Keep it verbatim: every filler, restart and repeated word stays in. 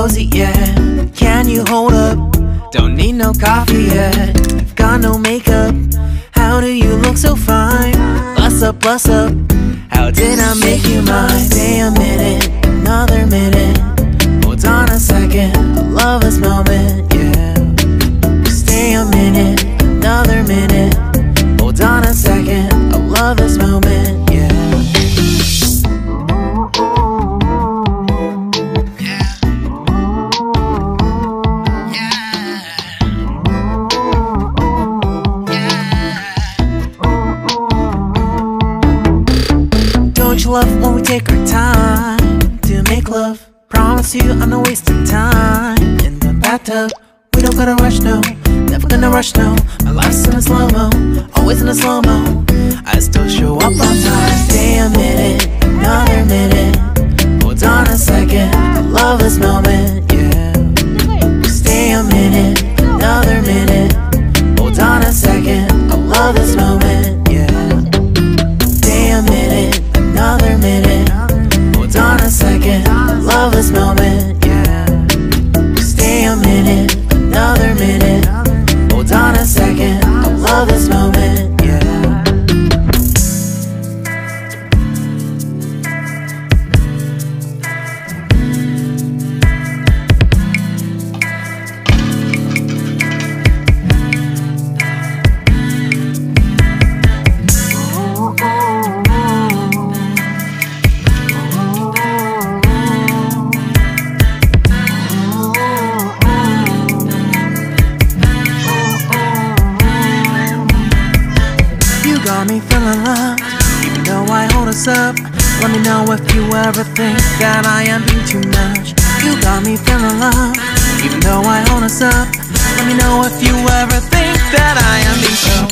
cozy yet. Can you hold up? Don't need no coffee yet. I've got no makeup. How do you look so fine? Bust up, bust up. How did I make you mine? Stay a minute, another minute. Hold on a second, I love this moment, yeah. Stay a minute, another minute. Hold on a second, I love this moment, yeah. Don't you love when we take our time to make love? Promise you I'm not wasting time in the bathtub. We don't gotta rush, no, never gonna rush, no. My life's in a slow-mo, always in a slow-mo. I still show up on time. Stay a minute, another minute. Hold on a second, I love this moment, yeah. Stay a minute, another minute. Hold on a second, I love this moment, yeah. Stay a minute, another minute. Hold on a second, I love this moment, yeah. Stay a minute, another minute. Hold on a second, I love this moment, yeah. Got me feeling loved, even though I hold us up. Let me know if you ever think that I am being too much. You got me feeling loved, even though I hold us up. Let me know if you ever think that I am being too